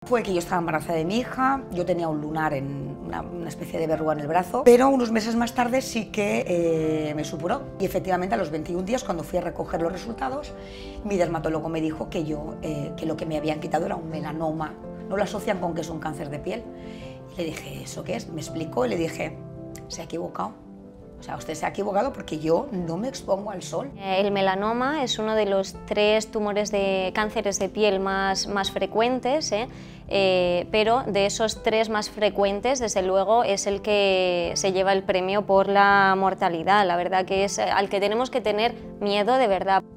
Fue que yo estaba embarazada de mi hija, yo tenía un lunar, en una especie de verruga en el brazo, pero unos meses más tarde sí que me supuró. Y efectivamente a los 21 días, cuando fui a recoger los resultados, mi dermatólogo me dijo que que lo que me habían quitado era un melanoma. No lo asocian con que es un cáncer de piel. Y le dije, ¿eso qué es? Me explicó y le dije, se ha equivocado. O sea, usted se ha equivocado porque yo no me expongo al sol. El melanoma es uno de los 3 tumores de cánceres de piel más frecuentes, pero de esos 3 más frecuentes, desde luego, es el que se lleva el premio por la mortalidad. La verdad que es al que tenemos que tener miedo de verdad.